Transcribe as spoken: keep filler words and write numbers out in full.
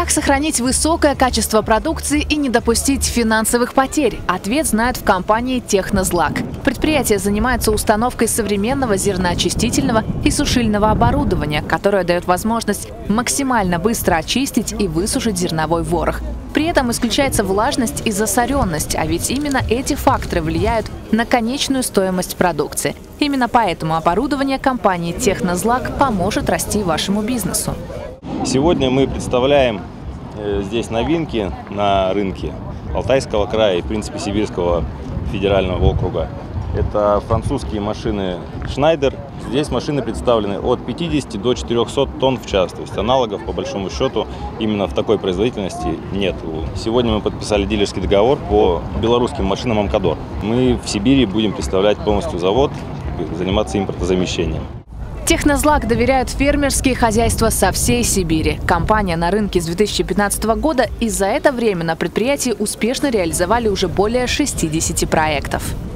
Как сохранить высокое качество продукции и не допустить финансовых потерь? Ответ знают в компании «Технозлак». Предприятие занимается установкой современного зерноочистительного и сушильного оборудования, которое дает возможность максимально быстро очистить и высушить зерновой ворох. При этом исключается влажность и засоренность, а ведь именно эти факторы влияют на конечную стоимость продукции. Именно поэтому оборудование компании «Технозлак» поможет расти вашему бизнесу. Сегодня мы представляем здесь новинки на рынке Алтайского края и, в принципе, Сибирского федерального округа. Это французские машины Schneider. Здесь машины представлены от пятидесяти до четырёхсот тонн в час. То есть аналогов, по большому счету, именно в такой производительности нет. Сегодня мы подписали дилерский договор по белорусским машинам «Амкадор». Мы в Сибири будем представлять полностью завод, заниматься импортозамещением. «Технозлак» доверяют фермерские хозяйства со всей Сибири. Компания на рынке с две тысячи пятнадцатого года, и за это время на предприятии успешно реализовали уже более шестидесяти проектов.